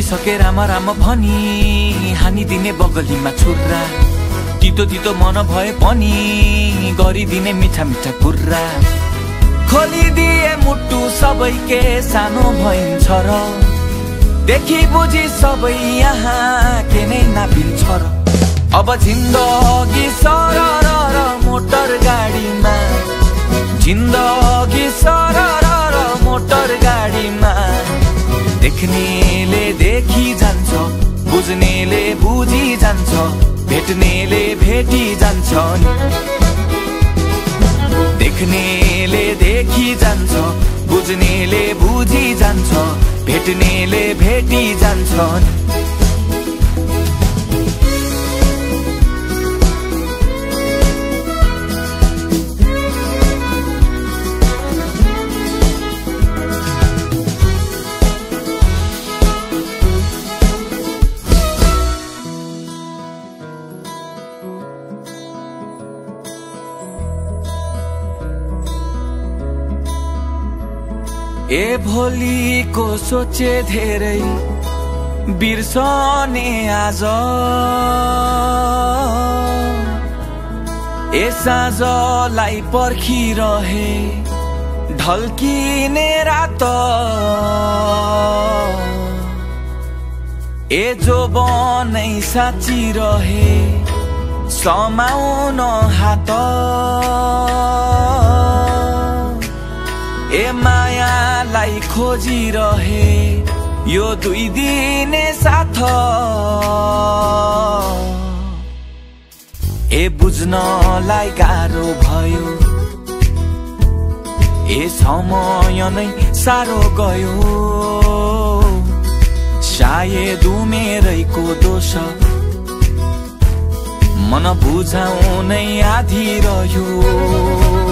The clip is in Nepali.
भइसके राम राम भनी हानिदिने बगलीमा छुर्रा तितो तितो मन भए पनि गरिदिने मिठा मिठा कुरा खोलिदिए मुटु सबैके सानो भइन्छ र देखि बुझी सबै यहाँ के नै नापिन्छ र अब जिन्दगी सरर र मोटर गाडीमा जिन्दगी सरर र मोटर गाडीमा देख्नेले देखि जान्छ बुझ्नेले बुझी जान्छ भेट्नेले भेटी जान्छ देख्नेले देखि जान्छ बुझ्नेले बुझी जान्छ भेट्नेले भेटी जान्छ ए भोलिको सोचे धेरै बिर्सने आज ए साँझलाई पर्खिरहे ढल्किने रात ए जो बनै साचिरहे समाउन हात ए मायालाई खोजिरहे यो 2 दिने साथ ए बुझ्नलाई गाह्रो भयो ए समय नै साह्रो गयो सायद मेरैको दोष मन बुझाउनै आधी रह्यो